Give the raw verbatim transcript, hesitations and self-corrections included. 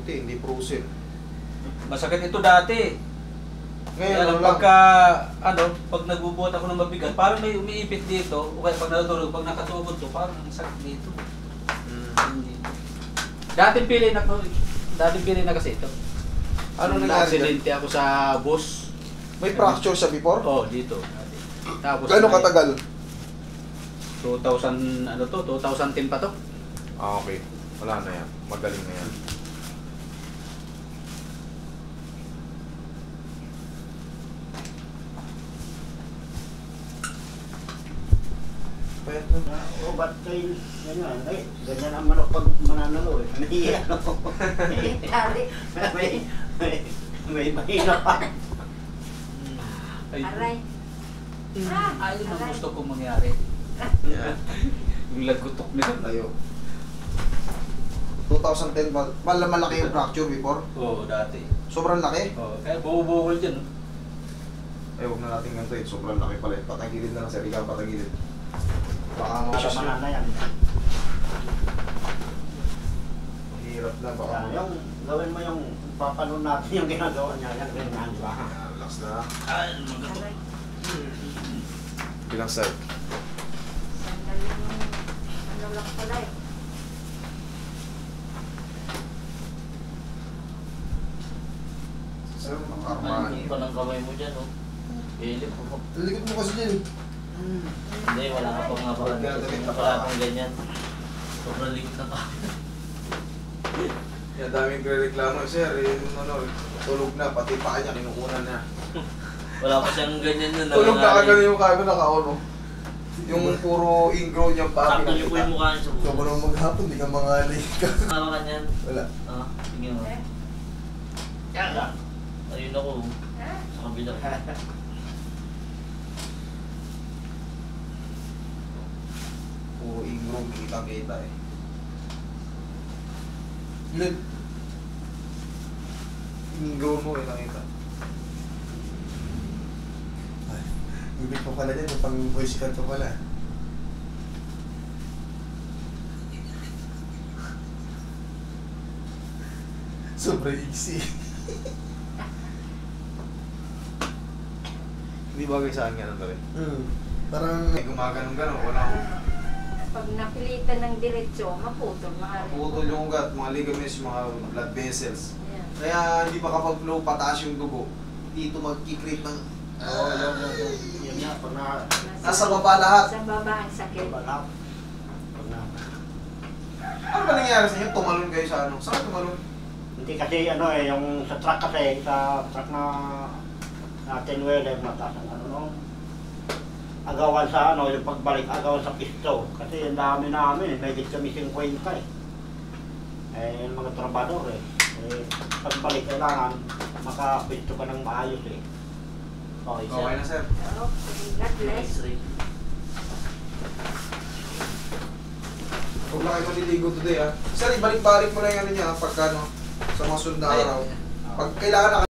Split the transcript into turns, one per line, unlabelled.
Buti, hindi frozen.
Masakit ito dati.
Ngayon,
Kaya
ano
lang
lang.
pagka, ano, pag nagbubuhat ako ng mabigat, parang may umiipit dito, o kaya pag natutulog, pag nakatubod to, parang ang sakit dito.
Mm.
Dito. Dating pili na ko, dating pili na kasi ito.
Ano
Nung
nangyari dyan?
na-aksidente ako sa bus.
May fracture siya before?
Oo, oh, dito. Dati. Tapos
Gano'ng
may-
katagal?
two thousand, ano to, two thousand ten pa to.
Ah, okay. Wala na yan. Magaling na yan. Pwede na.
O, ba't kayo ganyan? Ay, ganyan ang manok pag mananalo eh. May ano.
Tali.
May, may, may mahina pa.
Ay,
Aray. Ah,
ayun ang
aray.
gusto kong mangyari.
Yan.
Yung lagutok nito.
Tayo. twenty ten ba? Mal malaki yung fracture before?
Oo, dati.
Sobrang laki?
Oo, kaya bubukol dyan. oh.
Eh, huwag na natin ganito eh. Sobrang laki pala eh. Patagilid na lang sir. Ikaw patagilid. Baka
Para
ma-issues
manana
na.
yan.
Hirap na. Baka
Kaya yung gawin mo yung papanon natin yung ginagawa niya. Yan, ganyan, di ba?
Ah, relax na.
Ay, magatok.
Aray.
Bilang sir.
Sandali yung ano lang pala eh.
Sir,
Ano
nakarmahin.
pa ng kamay mo dyan, oh. Pilip ko.
Likod mo kasi dyan eh.
Hindi, wala ka pang nga
Huwag ka damit na
Wala
pa.
pang ganyan. Sobrang likit na pa.
Yan, daming reklamo sir. Yung ano, tulog na. Pati pa kanya, kinukunan na.
Wala pa siyang ganyan nun.
Tulog na
nangangalit.
kagano yung kaya naka-on mo. Yung puro ingrown niyang pa.
Sakto niyo po yung mukha niya sa buko.
Sobrang maghapon, di ka mangali.
Tama ka niyan.
Wala.
Ah, tingin mo.
Eh,
Yan. Ayun ako.
ah,
Sa kabila.
Puro ingrown, kita-kita eh. Ilan? Ingrown mo eh, nakita.
Ibig ko pala dyan, pang voice cut ko pala. Sobrang iksi.
Hindi bagay sa akin yan, Tore.
Hmm. Parang...
May gumaganong gano'n, wala ko.
pag napilitan ng diretsyo, maputol, maaari.
Putol yung ugat, mga ligaments, mga blood vessels.
Ayan.
Kaya hindi makapag-flow pataas yung dugo. Dito mag-create ng...
Oo, yun, yun, yun. Yun nga, pag na...
Nasa baba lahat.
Sa baba ang sakit.
Balap. Pag na...
Ano ba nangyari sa inyo? Tumalon kayo sa ano? Saan tumalon?
Hindi kasi ano eh, yung sa truck kasi, sa truck na natin wheeler, mataas ang ano no. Agawan sa ano, yung pagbalik, agawan sa pisto. Kasi ang dami namin, may git kami fifty eh. Eh, yung mga trabador eh. Eh, pagbalik kailangan, makapisto ka ng maayos eh.
Okay, sir.
Okay na sir.
Okay, God bless.
X-ray.
Huwag na kayo maliligo today ha. Sir, ibalik-balik mo lang yung ano niya ha, pagka ano, sa mga sunod na
Ay.
araw. Pag kailangan na